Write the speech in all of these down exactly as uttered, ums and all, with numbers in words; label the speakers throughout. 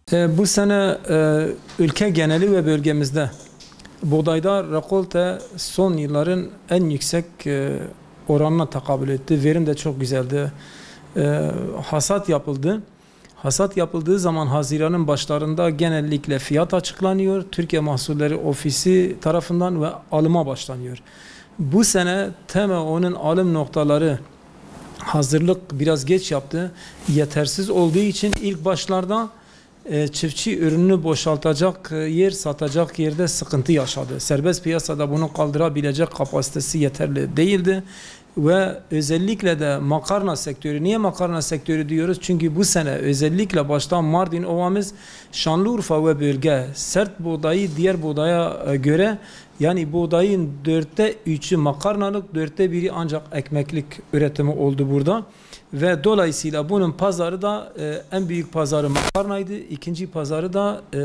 Speaker 1: E, bu sene e, ülke geneli ve bölgemizde buğdayda rekolte son yılların en yüksek e, oranına tekabül etti. Verim de çok güzeldi. E, hasat yapıldı. Hasat yapıldığı zaman Haziran'ın başlarında genellikle fiyat açıklanıyor. Türkiye Mahsulleri Ofisi tarafından ve alıma başlanıyor. Bu sene T M O'nun alım noktaları hazırlık biraz geç yaptı. Yetersiz olduğu için ilk başlarda e, çiftçi ürünü boşaltacak yer, satacak yerde sıkıntı yaşadı. Serbest piyasada bunu kaldırabilecek kapasitesi yeterli değildi. Ve özellikle de makarna sektörü. Niye makarna sektörü diyoruz? Çünkü bu sene özellikle başta Mardin Ovamız, Şanlıurfa ve bölge sert buğdayı diğer buğdaya göre, yani buğdayın dörtte üçü makarnalık, dörtte biri ancak ekmeklik üretimi oldu burada. Ve dolayısıyla bunun pazarı da e, en büyük pazarı makarnaydı. İkinci pazarı da e,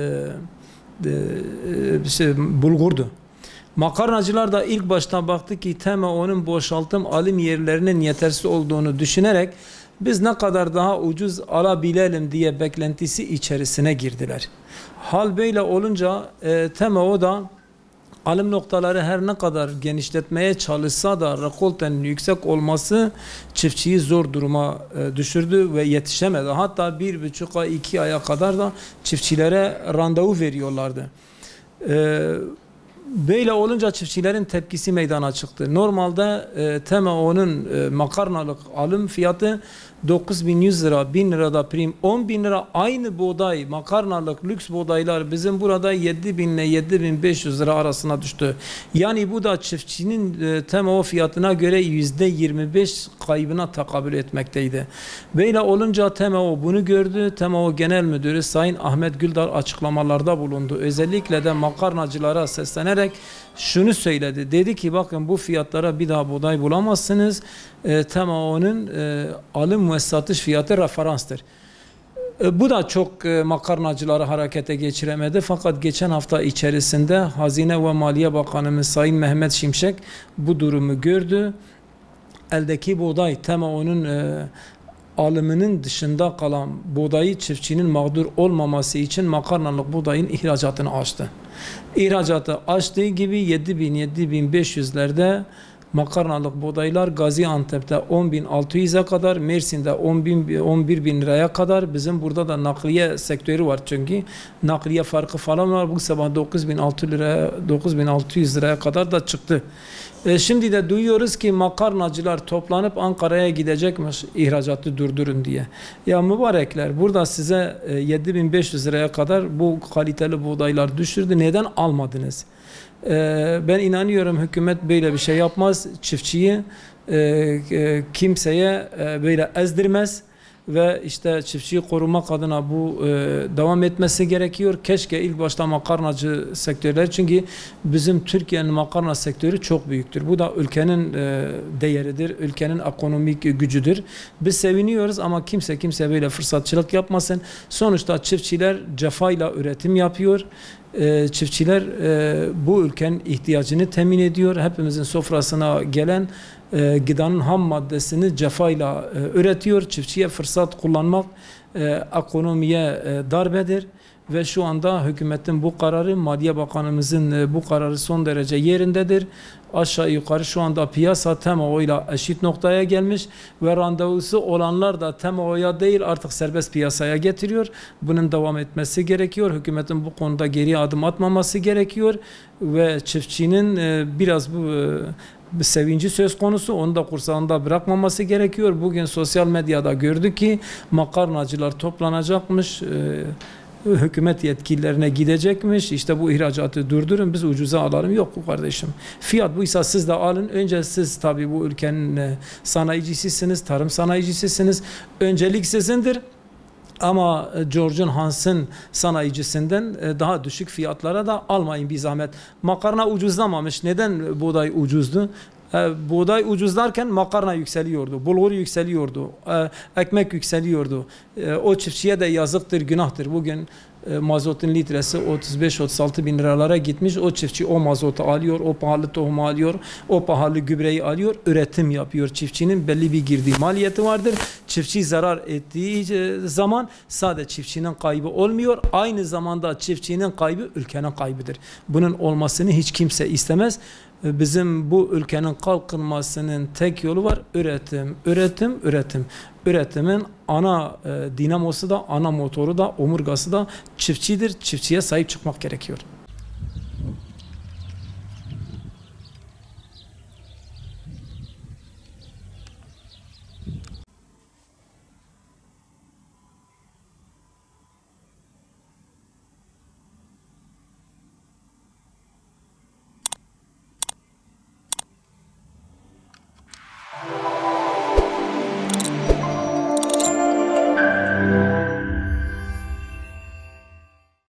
Speaker 1: e, şey, bulgurdu. Makarnacılar da ilk başta baktı ki T M O'nun boşaltım alım yerlerinin yetersiz olduğunu düşünerek biz ne kadar daha ucuz alabilelim diye beklentisi içerisine girdiler. Hal böyle olunca e, T M O da alım noktaları her ne kadar genişletmeye çalışsa da rekoltenin yüksek olması çiftçiyi zor duruma e, düşürdü ve yetişemedi. Hatta bir buçuk ay, iki aya kadar da çiftçilere randevu veriyorlardı. E, Böyle olunca çiftçilerin tepkisi meydana çıktı. Normalde e, T M O'nun e, makarnalık alım fiyatı dokuz bin yüz lira, bin lirada prim, on bin lira. Aynı buğday, makarnalık lüks buğdaylar bizim burada yedi bin ile yedi bin beş yüz lira arasına düştü. Yani bu da çiftçinin e, T M O fiyatına göre yüzde yirmi beş kaybına tekabül etmekteydi. Böyle olunca T M O bunu gördü. T M O Genel Müdürü Sayın Ahmet Güldar açıklamalarda bulundu. Özellikle de makarnacılara seslenerek şunu söyledi. Dedi ki bakın bu fiyatlara bir daha buğday bulamazsınız. E, T M O'nun e, alım ve satış fiyatı referanstır. E, bu da çok e, makarnacıları harekete geçiremedi. Fakat geçen hafta içerisinde Hazine ve Maliye Bakanımız Sayın Mehmet Şimşek bu durumu gördü. Eldeki buğday T M O'nun e, alımının dışında kalan buğdayı çiftçinin mağdur olmaması için makarnalık buğdayın ihracatını açtı. İhracatı açtığı gibi yedi bin yedi bin beş yüzlerde makarnalık buğdaylar Gaziantep'te on bin altı yüze kadar, Mersin'de on bin on bir bin liraya kadar. Bizim burada da nakliye sektörü var çünkü nakliye farkı falan var. Bu sabah dokuz bin altı liraya, dokuz bin altı yüz liraya kadar da çıktı. E şimdi de duyuyoruz ki makarnacılar toplanıp Ankara'ya gidecekmiş ihracatı durdurun diye. Ya mübarekler, burada size e, yedi bin beş yüz liraya kadar bu kaliteli buğdaylar düşürdü. Neden almadınız? E, ben inanıyorum hükümet böyle bir şey yapmaz. Çiftçiyi e, e, kimseye e, böyle ezdirmez. Ve işte çiftçiyi korumak adına bu e, devam etmesi gerekiyor. Keşke ilk başta makarnacı sektörler, çünkü bizim Türkiye'nin makarna sektörü çok büyüktür. Bu da ülkenin e, değeridir, ülkenin ekonomik gücüdür. Biz seviniyoruz ama kimse kimse böyle fırsatçılık yapmasın. Sonuçta çiftçiler cefayla üretim yapıyor. E, çiftçiler e, bu ülkenin ihtiyacını temin ediyor. Hepimizin sofrasına gelen e, gıdanın ham maddesini cefayla e, üretiyor. Çiftçiye fırsat kullanmak e, ekonomiye e, darbedir. Ve şu anda hükümetin bu kararı, Maliye Bakanımızın e, bu kararı son derece yerindedir. Aşağı yukarı şu anda piyasa T M O ile eşit noktaya gelmiş ve randevusu olanlar da T M O'ya değil artık serbest piyasaya getiriyor. Bunun devam etmesi gerekiyor. Hükümetin bu konuda geri adım atmaması gerekiyor ve çiftçinin e, biraz bu e, bir sevinci söz konusu, onu da kursağında bırakmaması gerekiyor. Bugün sosyal medyada gördük ki makarnacılar toplanacakmış, e, hükümet yetkililerine gidecekmiş. İşte bu ihracatı durdurun, biz ucuza alalım. Yok bu kardeşim. Fiyat buysa siz de alın. Önce siz tabii bu ülkenin sanayicisisiniz, tarım sanayicisisiniz. Öncelik sizindir. Ama George Hans'ın sanayicisinden daha düşük fiyatlara da almayın bir zahmet. Makarna ucuzlamamış. Neden buğday ucuzdu? Buğday ucuzlarken makarna yükseliyordu, bulgur yükseliyordu, ekmek yükseliyordu. O çiftçiye de yazıktır, günahtır. Bugün e, mazotun litresi otuz beş otuz altı bin liralara gitmiş. O çiftçi o mazotu alıyor, o pahalı tohumu alıyor, o pahalı gübreyi alıyor, üretim yapıyor. Çiftçinin belli bir girdi maliyeti vardır. Çiftçi zarar ettiği e, zaman sadece çiftçinin kaybı olmuyor. Aynı zamanda çiftçinin kaybı ülkenin kaybıdır. Bunun olmasını hiç kimse istemez. Bizim bu ülkenin kalkınmasının tek yolu var: üretim, üretim, üretim. Üretimin ana e, dinamosu da, ana motoru da, omurgası da çiftçidir. Çiftçiye sahip çıkmak gerekiyor.